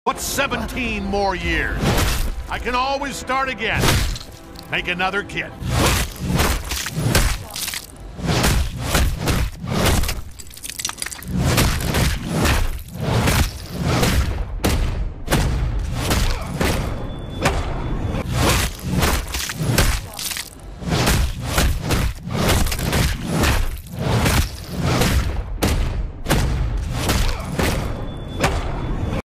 What's 17 more years? I can always start again. Make another kid.